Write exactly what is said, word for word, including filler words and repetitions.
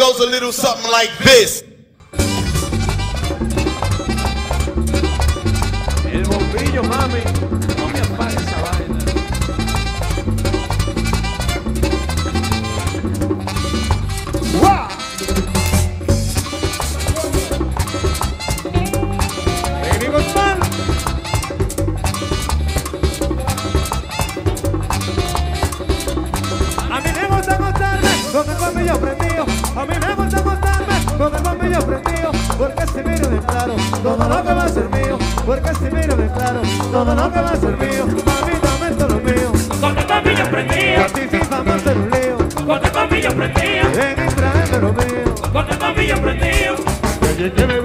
goes a little something like this. El bombillo, mami. No me apagues esa vaina. ¡Wow! Venimos mal. A mí me gusta gustarme con el bombillo prendido. A mí me gusta gustarme con el bombillo prendido. Porque si miro de claro todo lo que va a ser mío. Porque si miro de claro todo lo que va a ser mío. A mí también todo lo mío. Con el bombillo prendido. Por ti FIFA vamos a hacer un lío. Con el bombillo prendido. En Israel me lo mío. Con el bombillo prendido. Que